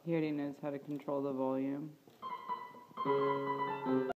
He already knows how to control the volume.